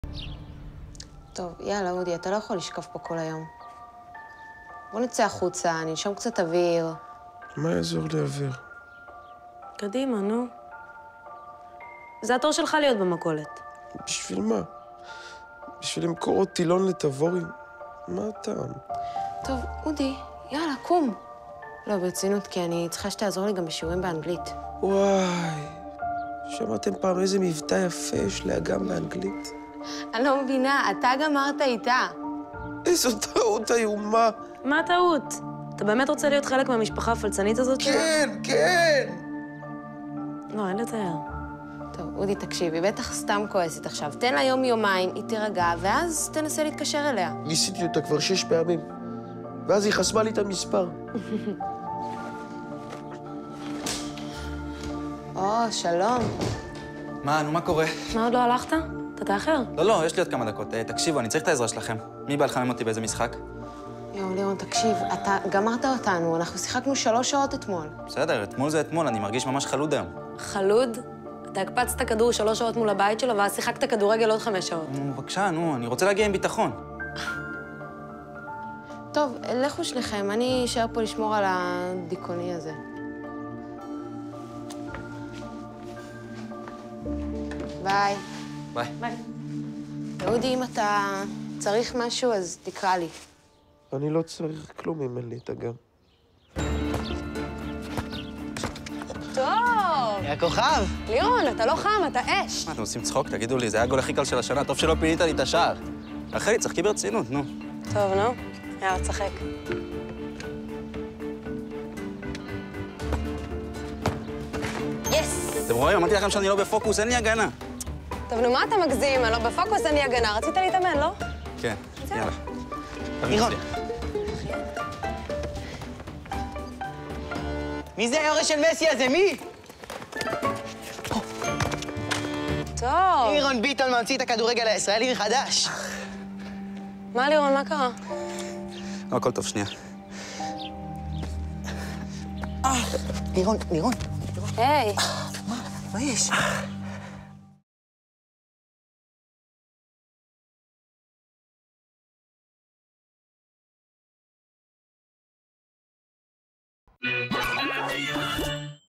טוב, יאללה, אודי, אתה לא יכול לשכב פה כל היום. בוא נצא החוצה, ננשום קצת אוויר. מה יעזור לי אוויר? קדימה, נו. זה התור שלך להיות במכולת. בשביל מה? בשביל למכור עוד טילון לתבורי? מה הטעם? טוב, אודי, יאללה, קום. לא, ברצינות, כי אני צריכה שתעזור לי גם בשיעורים באנגלית. וואי, שמעתם פעם איזה מבטא יפה יש לאגם באנגלית? אני לא מבינה, אתה גמרת איתה. איזו טעות איומה. מה הטעות? אתה באמת רוצה להיות חלק מהמשפחה הפלצנית הזאת שלה? כן, כן. לא, אין לתאר. טוב, אודי, תקשיבי, בטח סתם כועסת עכשיו. תן לה יום-יומיים, היא תירגע, ואז תנסה להתקשר אליה. ניסיתי אותה כבר 6 פעמים, ואז היא חסמה לי את המספר. או, שלום. מה, נו, מה קורה? מה, עוד לא הלכת? אתה תאחר. לא, יש לי עוד כמה דקות. תקשיבו, אני צריך את העזרה שלכם. מי בא לחמם אותי באיזה משחק? יואו, לירון, תקשיב, אתה גמרת אותנו, אנחנו שיחקנו 3 שעות אתמול. בסדר, אתמול זה אתמול, אני מרגיש ממש חלוד היום. חלוד? אתה הקפצת כדור 3 שעות מול הבית שלו, ואז שיחקת כדורגל עוד 5 שעות. נו, בבקשה, נו, אני רוצה להגיע עם ביטחון. טוב, לכו שניכם, אני אשאר פה לשמור על הדיכאוני הזה. ביי. ביי. ביי. אודי, אם אתה צריך משהו, אז תקרא לי. אני לא צריך כלום אם אין לי את הגב. טוב! יא כוכב! לירון, אתה לא חם, אתה אש. מה, אתם עושים צחוק? תגידו לי, זה היה הגול הכי קל של השנה, טוב שלא פינית לי את השער. אחרי, צחקי ברצינות, נו. טוב, נו. יאללה, תשחק. יס! אתם רואים? אמרתי לכם שאני לא בפוקוס, אין לי הגנה. טוב, נו, מה אתה מגזים? אני לא בפוקוס, אין לי הגנה. רצית להתאמן, לא? כן, יאללה. לירון. מי זה היורש של מסי הזה? מי? טוב. לירון ביטון ממציא את הכדורגל הישראלי מחדש. מה, לירון, מה קרה? לא, הכל טוב, שנייה. לירון. היי. מה יש?